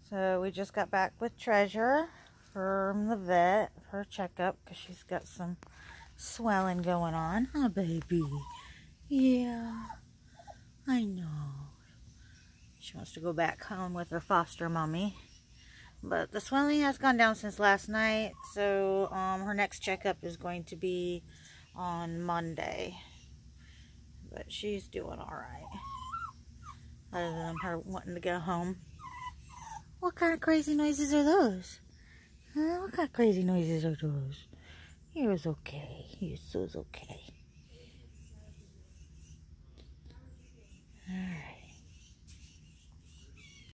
So we just got back with Treasure from the vet for her checkup because she's got some swelling going on. Huh, baby? Yeah, I know. She wants to go back home with her foster mommy. But the swelling has gone down since last night, so her next checkup is going to be on Monday. But she's doing alright. Other than her wanting to go home. What kind of crazy noises are those? Huh? What kind of crazy noises are those? He was okay. He was okay. Alright.